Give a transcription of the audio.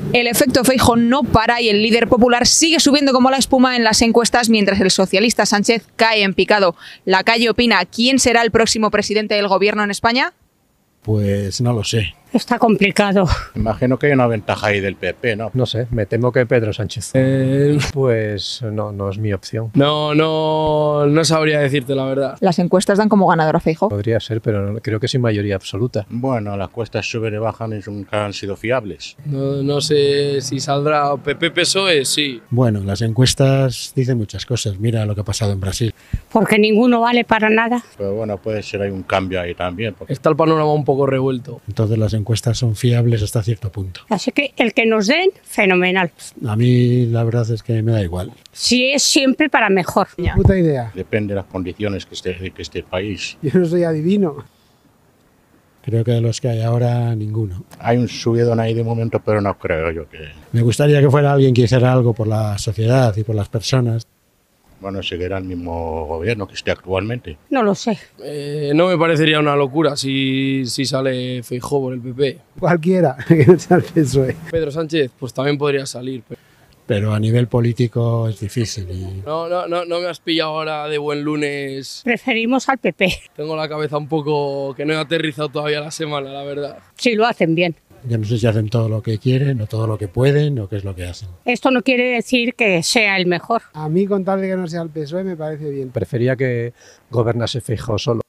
El efecto Feijóo no para y el líder popular sigue subiendo como la espuma en las encuestas, mientras el socialista Sánchez cae en picado. La Calle opina, ¿quién será el próximo presidente del gobierno en España? Pues no lo sé. Está complicado. Imagino que hay una ventaja ahí del PP, ¿no? No sé, me temo que Pedro Sánchez. Pues no es mi opción. No sabría decirte la verdad. Las encuestas dan como ganador a Feijóo. Podría ser, pero creo que sin mayoría absoluta. Bueno, las encuestas suben y bajan y nunca han sido fiables. No sé si saldrá PP-PSOE, sí. Bueno, las encuestas dicen muchas cosas. Mira lo que ha pasado en Brasil. Porque ninguno vale para nada. Pero bueno, puede ser hay un cambio ahí también. Está el panorama un poco revuelto. Entonces las encuestas son fiables hasta cierto punto. Así que el que nos den, fenomenal. A mí la verdad es que me da igual. Si es siempre para mejor. Puta idea. Depende de las condiciones que esté el país. Yo no soy adivino. Creo que de los que hay ahora, ninguno. Hay un subidón ahí de momento, pero no creo yo que... Me gustaría que fuera alguien que hiciera algo por la sociedad y por las personas. Bueno, seguirá el mismo gobierno que esté actualmente. No lo sé. No me parecería una locura si sale Feijóo por el PP. Cualquiera que no sea el PSOE. Pedro Sánchez, pues también podría salir. Pero a nivel político es difícil. No me has pillado ahora de buen lunes. Preferimos al PP. Tengo la cabeza un poco que no he aterrizado todavía la semana, la verdad. Si lo hacen bien. Ya no sé si hacen todo lo que quieren o todo lo que pueden o qué es lo que hacen. Esto no quiere decir que sea el mejor. A mí, con tal de que no sea el PSOE, me parece bien. Prefería que gobernase Feijóo solo.